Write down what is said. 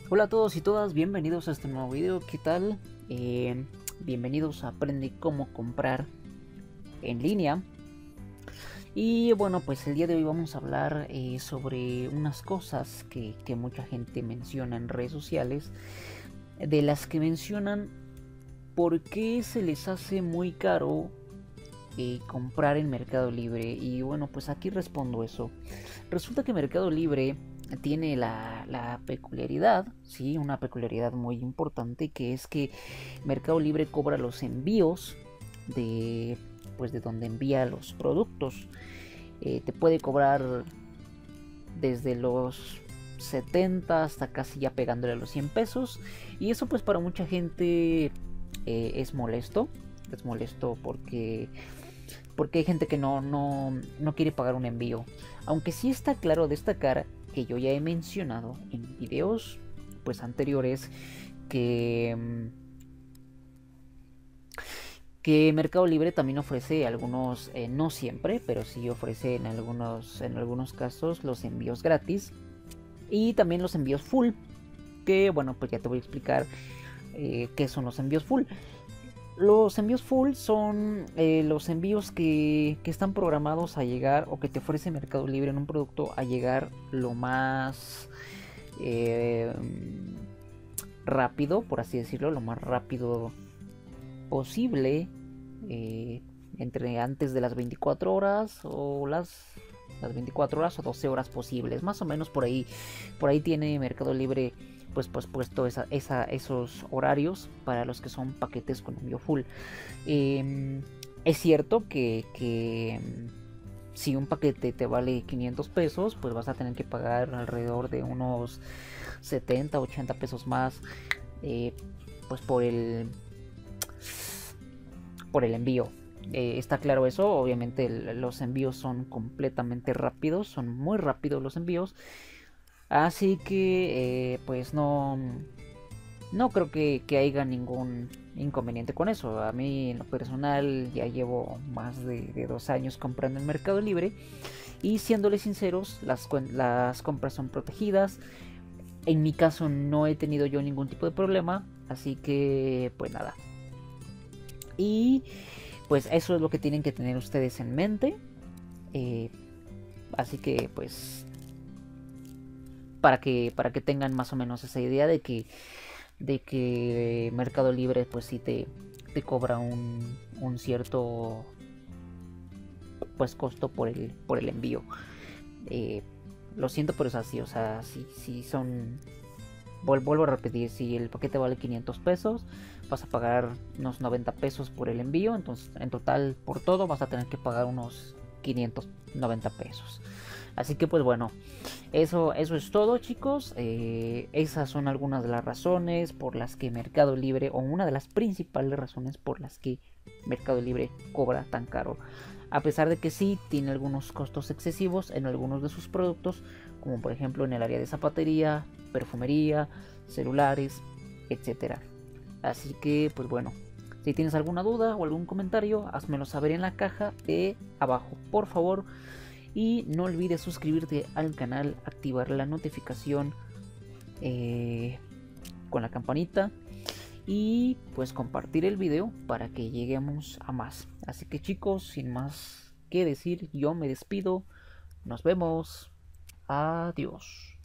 Hola a todos y todas, bienvenidos a este nuevo video. ¿Qué tal? Bienvenidos a Aprende cómo comprar en línea. Y bueno, pues el día de hoy vamos a hablar sobre unas cosas que mucha gente menciona en redes sociales, de las que mencionan por qué se les hace muy caro comprar en Mercado Libre. Y bueno, pues aquí respondo eso. Resulta que Mercado Libre tiene la peculiaridad, sí, una peculiaridad muy importante, que es que Mercado Libre cobra los envíos de, pues, de donde envía los productos. Te puede cobrar desde los 70 hasta casi ya pegándole a los 100 pesos. Y eso pues para mucha gente es molesto. Es molesto porque hay gente que no quiere pagar un envío. Aunque sí está claro destacar que yo ya he mencionado en videos pues anteriores que, que Mercado Libre también ofrece algunos, no siempre, pero sí ofrece en algunos casos los envíos gratis y también los envíos full, que bueno, pues ya te voy a explicar qué son los envíos full. Los envíos full son los envíos que están programados a llegar, o que te ofrece Mercado Libre en un producto, a llegar lo más eh, rápido, por así decirlo, lo más rápido posible, eh, entre antes de las 24 horas o las 24 horas o 12 horas posibles, más o menos por ahí tiene Mercado Libre pues puesto esos horarios para los que son paquetes con envío full. Es cierto que si un paquete te vale 500 pesos, pues vas a tener que pagar alrededor de unos 70, 80 pesos más, eh, pues por el envío. Está claro eso, obviamente los envíos son completamente rápidos, son muy rápidos los envíos, así que pues no creo que haya ningún inconveniente con eso. A mí en lo personal ya llevo más de 2 años comprando en Mercado Libre y siéndole sinceros, las compras son protegidas. En mi caso no he tenido yo ningún tipo de problema, así que pues nada. Y pues eso es lo que tienen que tener ustedes en mente. Eh, Así que pues para que tengan más o menos esa idea de que Mercado Libre pues sí te cobra un cierto pues costo por el envío. Eh, lo siento, pero es así. O sea, si son... Vuelvo a repetir, si el paquete vale 500 pesos, vas a pagar unos 90 pesos por el envío. Entonces, en total, por todo, vas a tener que pagar unos 590 pesos. Así que, pues bueno, eso es todo, chicos. Esas son algunas de las razones por las que Mercado Libre, o una de las principales razones por las que Mercado Libre cobra tan caro. A pesar de que sí tiene algunos costos excesivos en algunos de sus productos, como por ejemplo en el área de zapatería, perfumería, celulares, etcétera. Así que, pues bueno, si tienes alguna duda o algún comentario, házmelo saber en la caja de abajo, por favor. Y no olvides suscribirte al canal, activar la notificación con la campanita y pues compartir el video para que lleguemos a más. Así que chicos, sin más que decir, yo me despido. Nos vemos. Adiós.